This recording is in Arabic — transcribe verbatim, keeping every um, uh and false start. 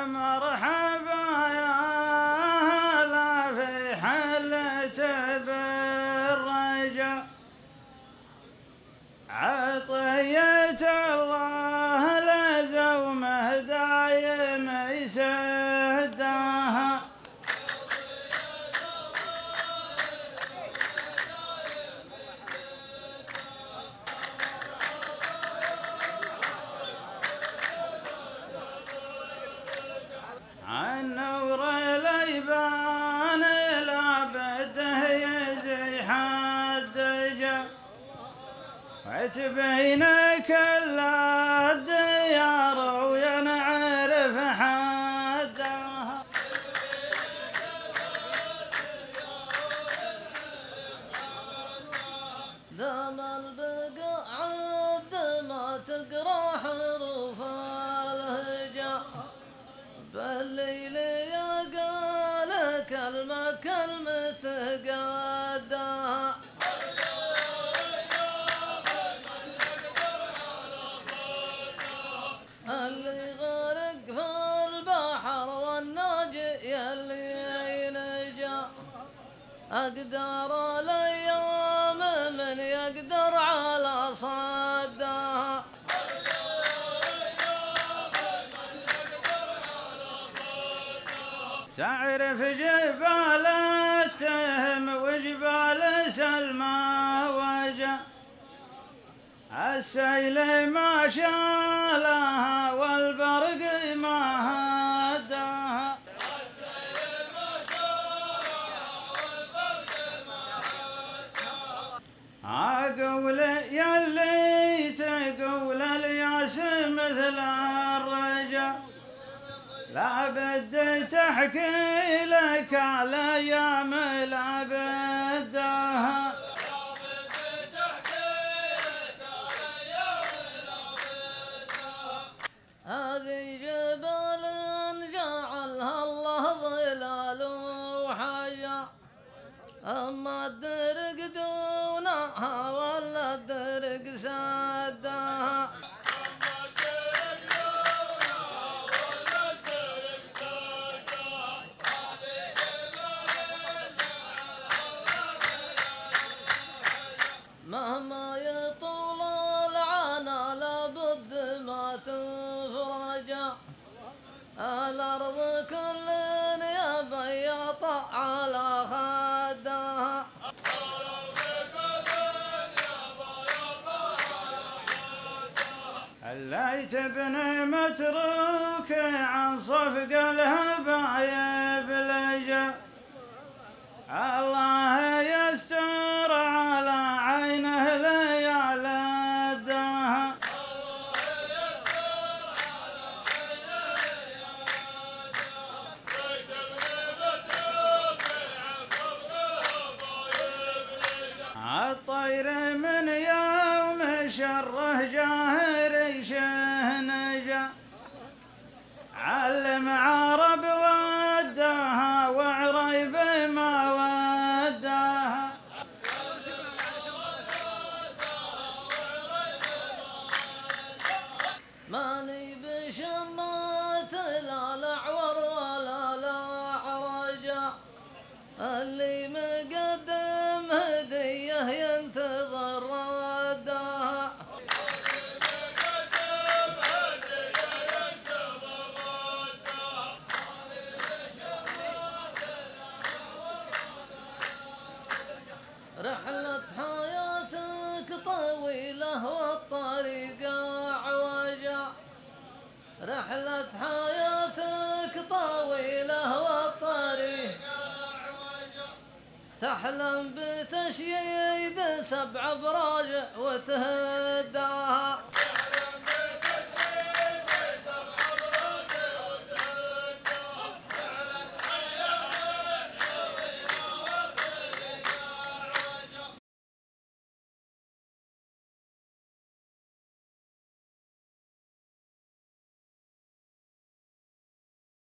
مرحبا يا هلا في حلة بالرجا، عطية الله لزومه دايم يسدها. عن نور الأيبان لابده يزيح الدجى، وتبين كل الديار وينعرف حدها. دام البقاع عد ما تقرا حروف الهجا، بالليل يا قال كلمة كلمة قدها. اللي غرق في البحر والناجي يلي نجا، أقدر الأيام من يقدر على صدها. تعرف جبال التهم وجبال سلمى وجا، السيل ما شالها والبرق ما هداها. السيل ما شالها والبرق ما هداها. أقول يلي تقول الياس مثل الرجا، لا بد تحكي لك الايام لا بدها. هذه جبال جعلها الله ظلال وحيا، أما الدرق دونها ولا الدرق سدها. مهما يطول العنا لابد ما تفرجا، الأرض كل يبي يطع على خدها. الليت ابن متروك عن صفق الهبايب لجا، الله يستر على عينه ليعلى الدها. الطير من يوم شره جاهر شهنجا، علم عرب وداها وعريب ما وداها. ماني بشمات لا الأعور ولا الأعرجا، اللي مقدم هديه ينتظر ردها. رحلة حياتك طويلة والطريق عوجا، رحلة حياتك طويلة والطريق عوجا، تحلم بتشييد سبع أبراج وتهداها.